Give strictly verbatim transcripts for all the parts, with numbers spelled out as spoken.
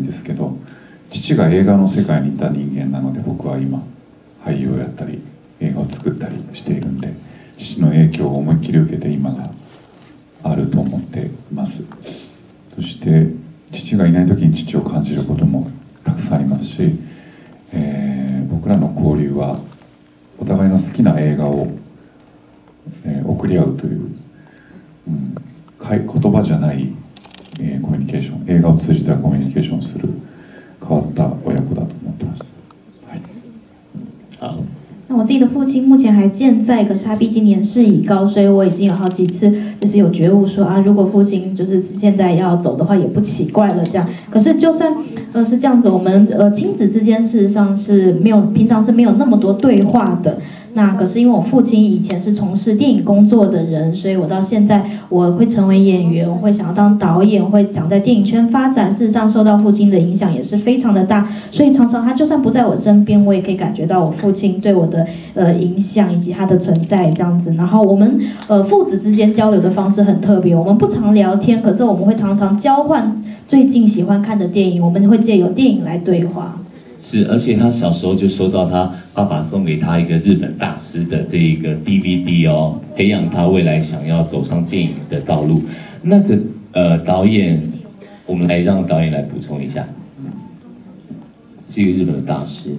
ですけど、父が映画の世界にいた人間なので、僕は今俳優をやったり映画を作ったりしているんで、父の影響を思いっきり受けて今があると思っています。そして父がいない時に父を感じることもたくさんありますし、えー、僕らの交流はお互いの好きな映画を、えー、送り合うという、うん、言葉じゃない、えー、コミュニケーション、映画を通じてコミュニケーションする変わった親子だと思ってます。はい。 好。 那我自己的父亲目前还健在，可是他毕竟年事已高，所以我已经有好几次就是有觉悟说啊，如果父亲就是现在要走的话，也不奇怪了这样。可是就算呃是这样子，我们呃亲子之间事实上是没有平常是没有那么多对话的。那可是因为我父亲以前是从事电影工作的人，所以我到现在我会成为演员，我会想要当导演，会想在电影圈发展。事实上受到父亲的影响也是非常的大，所以常常他就算不在我身边，我也可以感觉到我父亲对我的呃影响以及他的存在这样子。然后我们呃父子之间交流的方式很特别，我们不常聊天，可是我们会常常交换最近喜欢看的电影，我们会借由电影来对话。 是，而且他小时候就收到他爸爸送给他一个日本大师的这一个 D V D 哦，培养他未来想要走上电影的道路。那个呃导演，我们来让导演来补充一下，是一个日本的大师。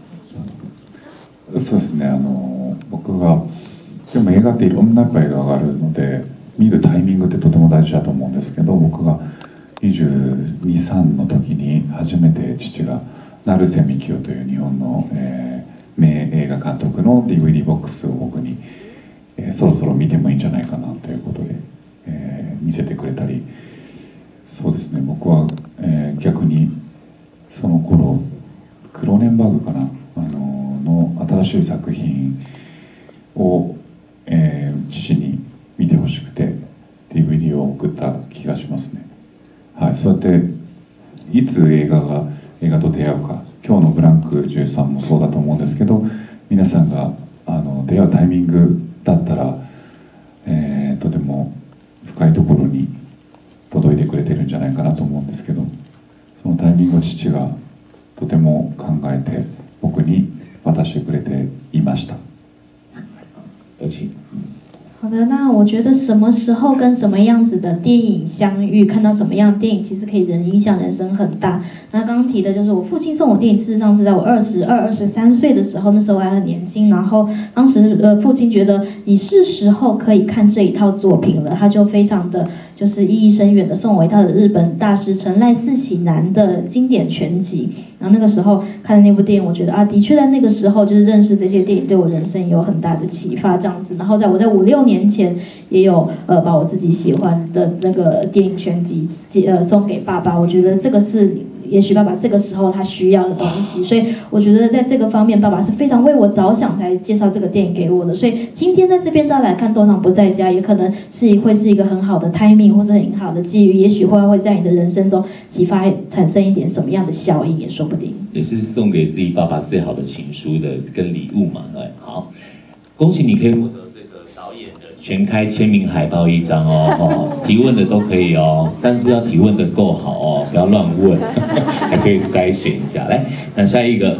そうですね。あの僕がでも映画っていろんなやっぱ映画があるので、見るタイミングってとても大事だと思うんですけど、僕がにじゅうに、さんの時に初めて父が成瀬幹雄という日本の、えー、名映画監督の ディーブイディー ボックスを僕に、えー、そろそろ見てもいいんじゃないかなということで、えー、見せてくれたり、そうですね、僕は、えー、逆にその頃クローネンバーグかな、あのの新しい作品を、えー、父に見てほしくて ディーブイディー を送った気がしますね。はい、そうやっていつ映画が映画と出会うか、今日のブランクじゅうさんもそうだと思うんですけど、皆さんがあの出会うタイミングだったら、えー、とても深いところに届いてくれてるんじゃないかなと思うんですけど、そのタイミングを父がとても考えて僕に渡してくれていました。 有请。 好的，那我觉得什么时候跟什么样子的电影相遇，看到什么样的电影，其实可以人影响人生很大。那刚刚提的就是我父亲送我电影，事实上是在我二十二、二十三岁的时候，那时候我还很年轻。然后当时呃，父亲觉得你是时候可以看这一套作品了，他就非常的就是意义深远的送我一套的日本大师成濑四喜男的经典全集。然后那个时候看的那部电影，我觉得啊，的确在那个时候就是认识这些电影，对我人生有很大的启发这样子。然后在我在五六年前也有呃把我自己喜欢的那个电影全集呃送给爸爸，我觉得这个是也许爸爸这个时候他需要的东西，所以我觉得在这个方面爸爸是非常为我着想才介绍这个电影给我的。所以今天在这边大家来看多长不在家，也可能是会是一个很好的 timing 或是很好的机遇，也许会会在你的人生中激发产生一点什么样的效应也说不定。 也是送给自己爸爸最好的情书的跟礼物嘛，对，好，恭喜你可以获得这个导演的全开签名海报一张哦，哦，提问的都可以哦，但是要提问的够好哦，不要乱问，还是可以筛选一下。来，那下一个。